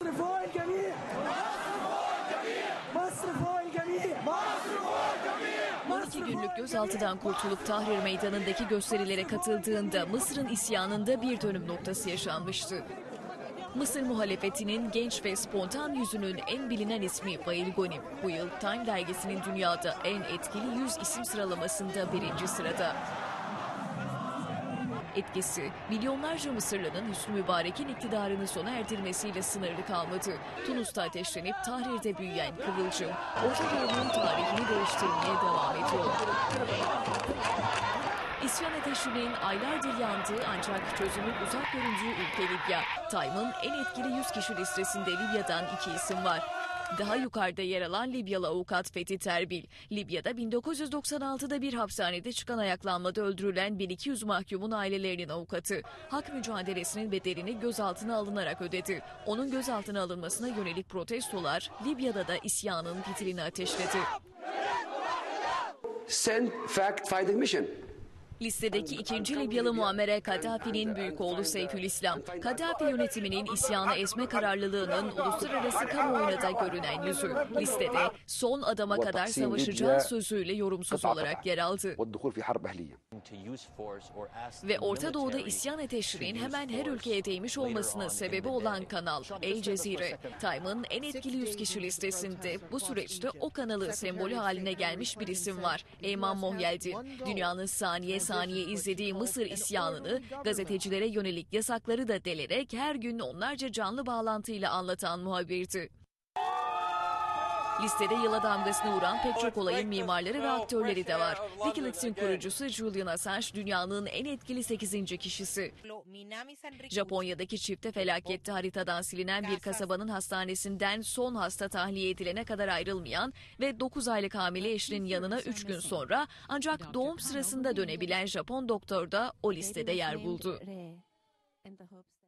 12 günlük gözaltıdan kurtulup Tahrir Meydanı'ndaki gösterilere katıldığında Mısır'ın isyanında bir dönüm noktası yaşanmıştı. Mısır muhalefetinin genç ve spontan yüzünün en bilinen ismi Vail Ghonim. Bu yıl Time dergisinin dünyada en etkili 100 isim sıralamasında 1. sırada. Etkisi, milyonlarca Mısırlı'nın Hüsnü Mübarek'in iktidarını sona erdirmesiyle sınırlı kalmadı. Tunus'ta ateşlenip Tahrir'de büyüyen kıvılcım, Orta Doğu'nun tarihini değiştirmeye devam ediyor. İsyan ateşinin aylardır yandığı ancak çözümün uzak göründüğü ülke Libya. Time'ın en etkili 100 kişi listesinde Libya'dan 2 isim var. Daha yukarıda yer alan Libyalı avukat Fethi Terbil, Libya'da 1996'da bir hapishanede çıkan ayaklanmada öldürülen 1200 mahkumun ailelerinin avukatı. Hak mücadelesinin bedelini gözaltına alınarak ödedi. Onun gözaltına alınmasına yönelik protestolar Libya'da da isyanın fitilini ateşledi. Send fact-finding mission. Listedeki ikinci Libyalı Muammer Kaddafi'nin büyük oğlu Seyfülislam. Kaddafi yönetiminin isyanı ezme kararlılığının uluslararası kamuoyuna da görünen yüzü. Listede son adama kadar savaşacağı sözüyle yorumsuz olarak yer aldı. Ve Orta Doğu'da isyan ateşinin hemen her ülkeye değmiş olmasının sebebi olan kanal El Cezire. Time'ın en etkili 100 kişi listesinde bu süreçte o kanalın sembolü haline gelmiş bir isim var. Eyman Mohyeldi. Dünyanın saniye izlediği Mısır isyanını, gazetecilere yönelik yasakları da delerek her gün onlarca canlı bağlantıyla anlatan muhabirdi. Listede yıla damgasını vuran pek çok olayın mimarları ve aktörleri de var. WikiLeaks'in kurucusu Julian Assange dünyanın en etkili 8. kişisi. Japonya'daki çifte felakette haritadan silinen bir kasabanın hastanesinden son hasta tahliye edilene kadar ayrılmayan ve 9 aylık hamile eşinin yanına 3 gün sonra ancak doğum sırasında dönebilen Japon doktor da o listede yer buldu.